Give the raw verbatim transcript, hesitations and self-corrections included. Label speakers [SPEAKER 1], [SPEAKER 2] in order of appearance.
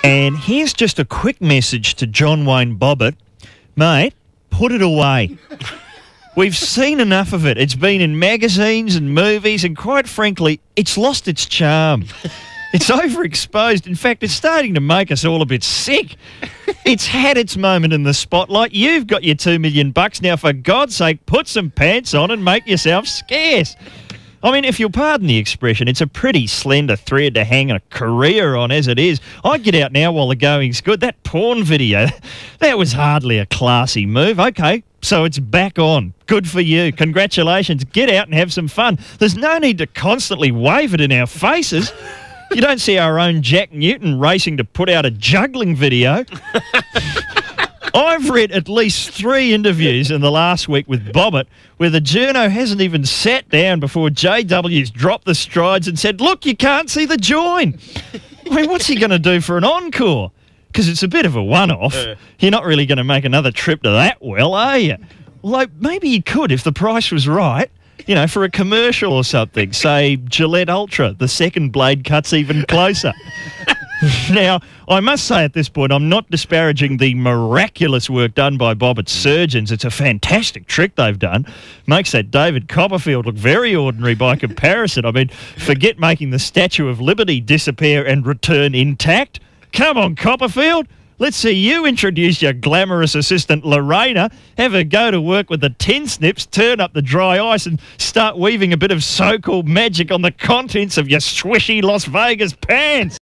[SPEAKER 1] And here's just a quick message to John Wayne Bobbitt. Mate, put it away. We've seen enough of it. It's been in magazines and movies, and quite frankly, it's lost its charm. It's overexposed. In fact, it's starting to make us all a bit sick. It's had its moment in the spotlight. You've got your two million bucks. Now, for God's sake, put some pants on and make yourself scarce. I mean, if you'll pardon the expression, it's a pretty slender thread to hang a career on as it is. I'd get out now while the going's good. That porn video, that was hardly a classy move. Okay, so it's back on. Good for you. Congratulations. Get out and have some fun. There's no need to constantly wave it in our faces. You don't see our own Jack Newton racing to put out a juggling video. I've read at least three interviews in the last week with Bobbitt where the journo hasn't even sat down before J W's dropped the strides and said, look, you can't see the join. I mean, what's he going to do for an encore? Because it's a bit of a one-off. Uh. You're not really going to make another trip to that well, are you? Although maybe you could if the price was right. You know, for a commercial or something. Say, Gillette Ultra, the second blade cuts even closer. Now, I must say at this point, I'm not disparaging the miraculous work done by Bobbitt's surgeons. It's a fantastic trick they've done. Makes that David Copperfield look very ordinary by comparison. I mean, forget making the Statue of Liberty disappear and return intact. Come on, Copperfield. Let's see you introduce your glamorous assistant, Lorena, have her go to work with the tin snips, turn up the dry ice and start weaving a bit of so-called magic on the contents of your swishy Las Vegas pants.